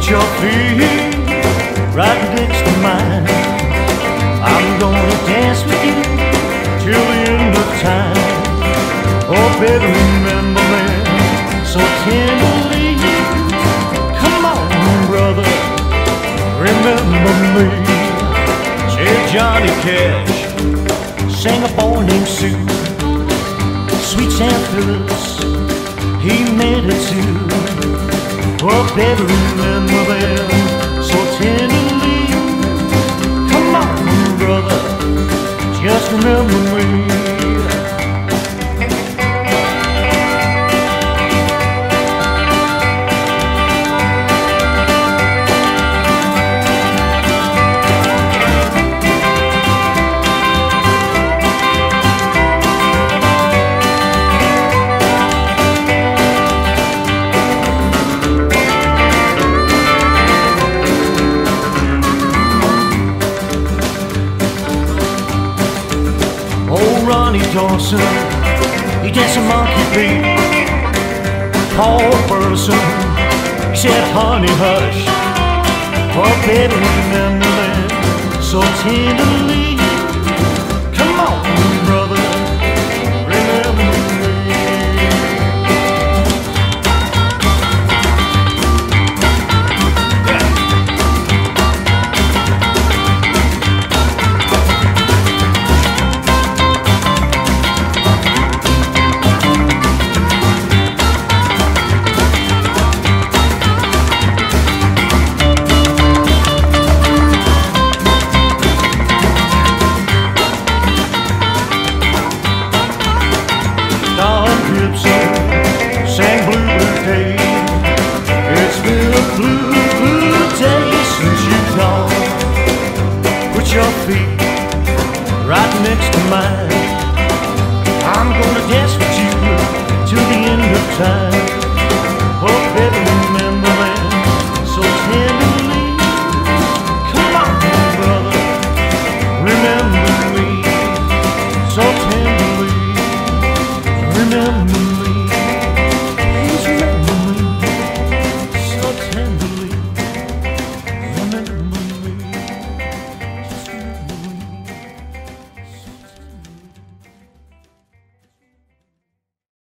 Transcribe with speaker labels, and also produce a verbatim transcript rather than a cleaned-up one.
Speaker 1: your feet right next to mine. I'm gonna dance with you till the end of time. Oh, baby, remember me so tenderly. Come on, brother, remember me. Said Johnny Cash sang a boy named Sue. Sweet Sam Phillips, he made it too. Oh, baby, remember them so tenderly. Come on, brother, just remember me. Ronnie Dawson, he danced a monkey beat. Paul Burleson, he said, honey, hush. Oh, baby, remember that so tenderly.